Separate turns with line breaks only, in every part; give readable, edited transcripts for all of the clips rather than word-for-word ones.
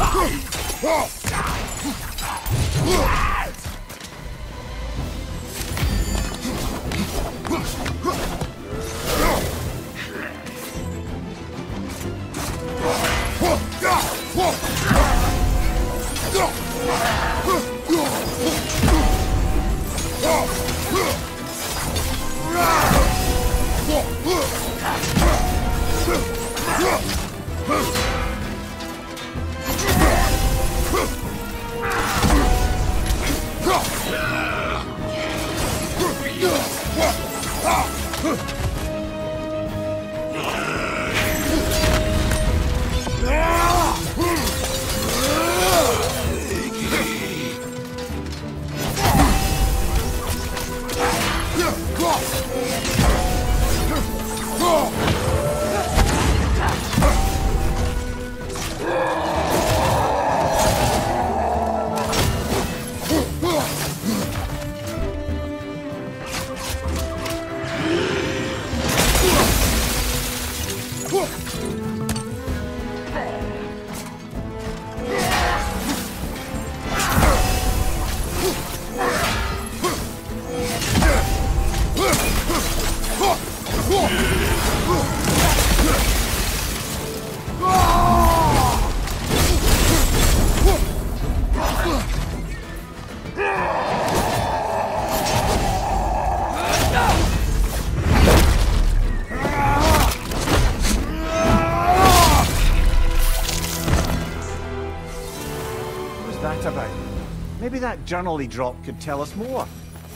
That about? Maybe that journal he dropped could tell us more.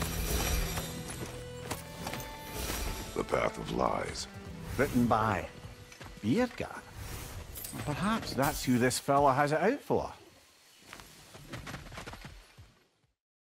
The Path of Lies.
Written by Beardgat. Perhaps that's who this fella has it out for.